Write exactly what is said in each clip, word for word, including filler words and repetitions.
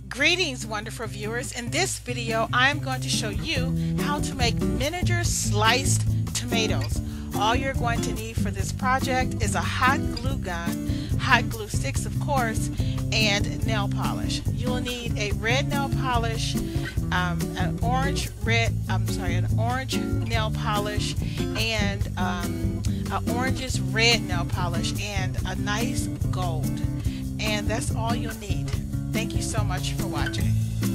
Greetings, wonderful viewers. In this video I'm going to show you how to make miniature sliced tomatoes. All you're going to need for this project is a hot glue gun, hot glue sticks of course, and nail polish. You'll need a red nail polish, um, an orange red I'm sorry an orange nail polish, and um, an orange's red nail polish, and a nice gold. And that's all you'll need. Thank you so much for watching.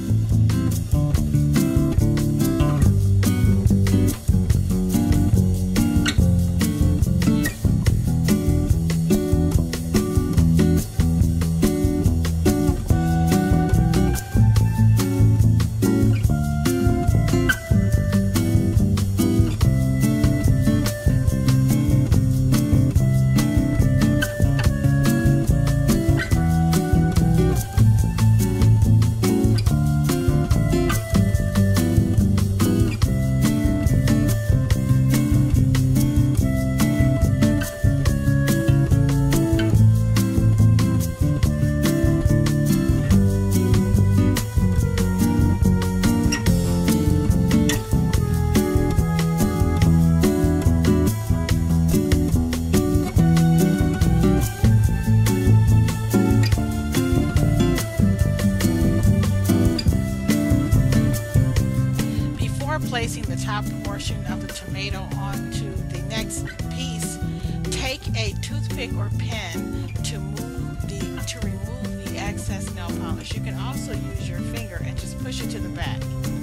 Placing the top portion of the tomato onto the next piece, take a toothpick or pen to move the to remove the excess nail polish. You can also use your finger and just push it to the back.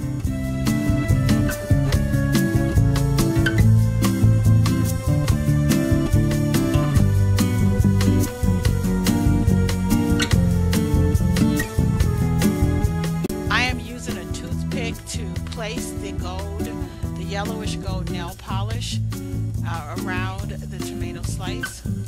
I am using a toothpick to place the gold, the yellowish gold nail polish uh, around the tomato slice.